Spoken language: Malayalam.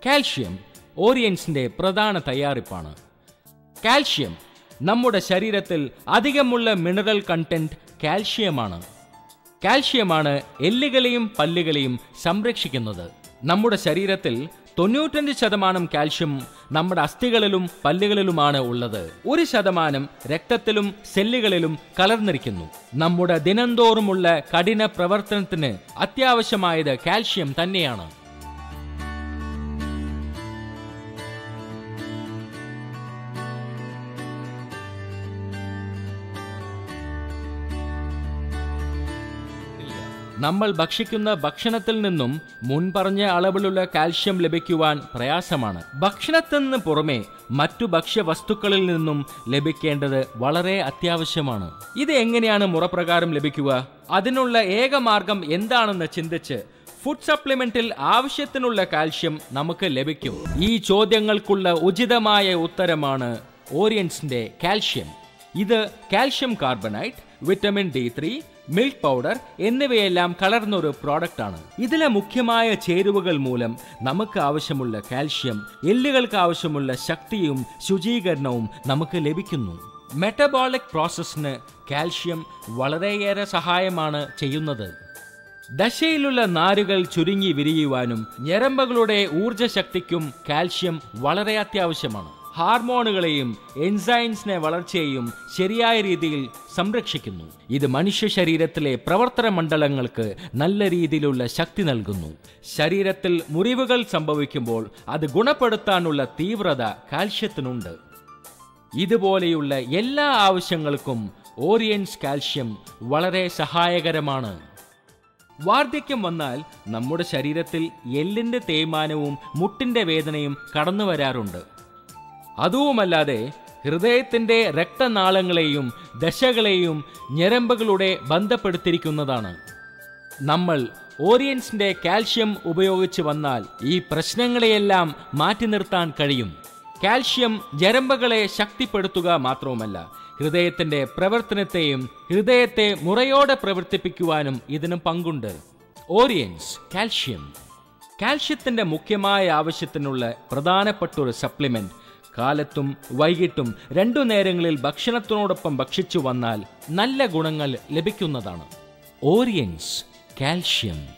കാൽഷ്യം ഓറിയൻസിന്റെ പ്രധാന തയ്യാറിപ്പാണ്. കാൽഷ്യം നമ്മുടെ ശരീരത്തിൽ അധികമുള്ള മിനറൽ കണ്ടന്റ് കാൽഷ്യമാണ്. കാൽഷ്യമാണ് എല്ലുകളെയും പല്ലുകളെയും സംരക്ഷിക്കുന്നത്. നമ്മുടെ ശരീരത്തിൽ 95% കാൽഷ്യം നമ്മുടെ അസ്ഥികളിലും പല്ലുകളിലുമാണ് ഉള്ളത്. 1% രക്തത്തിലും സെല്ലുകളിലും കലർന്നിരിക്കുന്നു. നമ്മുടെ ദിനംതോറുമുള്ള കഠിന പ്രവർത്തനത്തിന് അത്യാവശ്യമായത് കാൽഷ്യം തന്നെയാണ്. നമ്മൾ ഭക്ഷിക്കുന്ന ഭക്ഷണത്തിൽ നിന്നും മുൻപറഞ്ഞ അളവിലുള്ള കാൽഷ്യം ലഭിക്കുവാൻ പ്രയാസമാണ്. ഭക്ഷണത്തിൽ നിന്ന് പുറമെ മറ്റു ഭക്ഷ്യവസ്തുക്കളിൽ നിന്നും ലഭിക്കേണ്ടത് വളരെ അത്യാവശ്യമാണ്. ഇത് എങ്ങനെയാണ് മുറപ്രകാരം ലഭിക്കുക? അതിനുള്ള ഏക മാർഗം എന്താണെന്ന് ചിന്തിച്ച് ഫുഡ് സപ്ലിമെന്റിൽ ആവശ്യത്തിനുള്ള കാൽഷ്യം നമുക്ക് ലഭിക്കും. ഈ ചോദ്യങ്ങൾക്കുള്ള ഉചിതമായ ഉത്തരമാണ് ഓറിയൻസിന്റെ കാൽഷ്യം. ഇത് calcium carbonate, vitamin D3, milk powder എന്നിവയെല്ലാം കലർന്നൊരു പ്രോഡക്റ്റ് ആണ്. ഇതിലെ മുഖ്യമായ ചേരുവകൾ മൂലം നമുക്ക് ആവശ്യമുള്ള കാൽഷ്യം, എല്ലുകൾക്ക് ആവശ്യമുള്ള ശക്തിയും ശുചീകരണവും നമുക്ക് ലഭിക്കുന്നു. മെറ്റബോളിക് പ്രോസസ്സിന് കാൽഷ്യം വളരെയേറെ സഹായമാണ് ചെയ്യുന്നത്. ദശയിലുള്ള നാരുകൾ ചുരുങ്ങി വിരിയുവാനും ഞരമ്പുകളുടെ ഊർജ്ജശക്തിക്കും കാൽഷ്യം വളരെ അത്യാവശ്യമാണ്. ഹാർമോണുകളെയും എൻസൈംസിനെ വളർച്ചയെയും ശരിയായ രീതിയിൽ സംരക്ഷിക്കുന്നു. ഇത് മനുഷ്യ ശരീരത്തിലെ പ്രവർത്തന മണ്ഡലങ്ങൾക്ക് നല്ല രീതിയിലുള്ള ശക്തി നൽകുന്നു. ശരീരത്തിൽ മുറിവുകൾ സംഭവിക്കുമ്പോൾ അത് ഗുണപ്പെടുത്താനുള്ള തീവ്രത കാൽഷ്യത്തിനുണ്ട്. ഇതുപോലെയുള്ള എല്ലാ ആവശ്യങ്ങൾക്കും ഓറിയൻസ് കാൽഷ്യം വളരെ സഹായകരമാണ്. വാർദ്ധക്യം വന്നാൽ നമ്മുടെ ശരീരത്തിൽ എല്ലിന്റെ തേയ്മാനവും മുട്ടിന്റെ വേദനയും കടന്നു വരാറുണ്ട്. അതുവുമല്ലാതെ ഹൃദയത്തിന്റെ രക്തനാളങ്ങളെയും ദശകളെയും ഞരമ്പുകളുടെ ബന്ധപ്പെടുത്തിയിരിക്കുന്നതാണ്. നമ്മൾ ഓറിയൻസിന്റെ കാൽഷ്യം ഉപയോഗിച്ച് വന്നാൽ ഈ പ്രശ്നങ്ങളെയെല്ലാം മാറ്റി നിർത്താൻ കഴിയും. കാൽഷ്യം ഞരമ്പുകളെ ശക്തിപ്പെടുത്തുക മാത്രവുമല്ല, ഹൃദയത്തിന്റെ പ്രവർത്തനത്തെയും ഹൃദയത്തെ മുറയോടെ പ്രവർത്തിപ്പിക്കുവാനും ഇതിന് പങ്കുണ്ട്. ഓറിയൻസ് കാൽഷ്യം. കാൽഷ്യത്തിന്റെ മുഖ്യമായ ആവശ്യത്തിനുള്ള പ്രധാനപ്പെട്ട ഒരു സപ്ലിമെന്റ് കാലത്തും വൈകിട്ടും 2 നേരങ്ങളിൽ ഭക്ഷണത്തിനോടൊപ്പം ഭക്ഷിച്ചു വന്നാൽ നല്ല ഗുണങ്ങൾ ലഭിക്കുന്നതാണ്. Orions calcium.